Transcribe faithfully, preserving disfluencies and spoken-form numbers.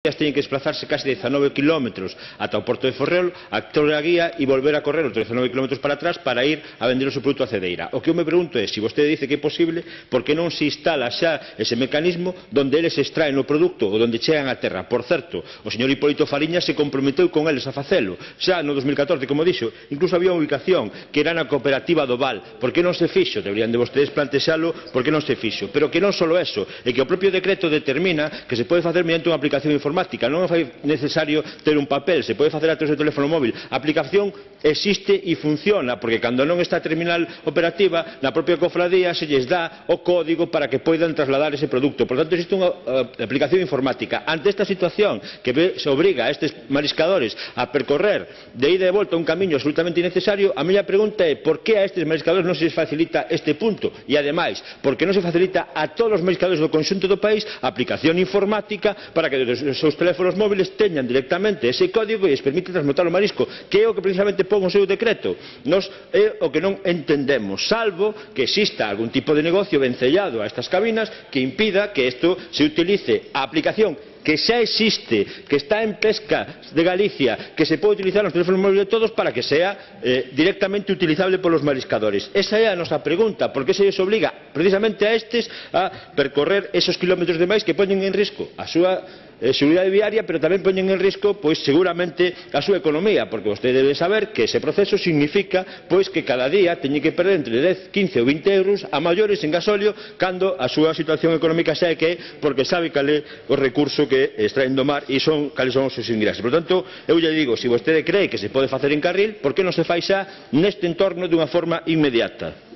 días teñen que desplazarse casi dezanove kilómetros ata o porto de Ferrol, a Torre da Guía e volver a correr outros dezanove kilómetros para atrás para ir a vender o seu produto a Cedeira. O que eu me pregunto é, se vostede dice que é posible, por que non se instala xa ese mecanismo donde eles extraen o produto ou donde chegan a terra? Por certo, o señor Hipólito Fariñas se comprometeu con eles a facelo xa no dos mil catorce, como dixo, incluso había unha ubicación que era na cooperativa do Val. Por que non se fixo? Deberían de vostedes plantexalo por que non se fixo. Pero que non só eso, é que o propio decreto determina que se pode facer mediante unha aplicación informática, non é necesario ter un papel, se pode facer a través do teléfono móvil. A aplicación existe e funciona, porque cando non está a terminal operativa, na propia cofradía se lles dá o código para que poidan trasladar ese produto. Por tanto, existe unha uh, aplicación informática. Ante esta situación que se obriga a estes mariscadores a percorrer de ida e volta un camiño absolutamente innecesario, a miña pregunta é por que a estes mariscadores non se les facilita este punto? E ademais, por que non se facilita a todos os mariscadores do conxunto do país a aplicación informática para que os seus teléfonos móviles teñan directamente ese código e les permite transmutar o marisco, que é o que precisamente pon o seu decreto? Nos é o que non entendemos, salvo que exista algún tipo de negocio vencellado a estas cabinas que impida que isto se utilice a aplicación que xa existe, que está en Pesca de Galicia, que se pode utilizar nos teléfonos móviles de todos para que sea eh, directamente utilizable polos mariscadores. Esa é a nosa pregunta, por que se les obliga precisamente a estes a percorrer esos kilómetros de máis que poñen en risco a súa eh, seguridade viaria, pero tamén poñen en risco, pois, seguramente, a súa economía, porque vostede debe saber que ese proceso significa, pois, que cada día teñen que perder entre dez, quince ou vinte euros a maiores en gasóleo, cando a súa situación económica xa é que é porque sabe cal é o recurso que extraen do mar e son cales son os seus ingresos. Por tanto, eu lle digo, se vostede cree que se pode facer en carril, por que non se fai xa neste entorno dunha forma inmediata?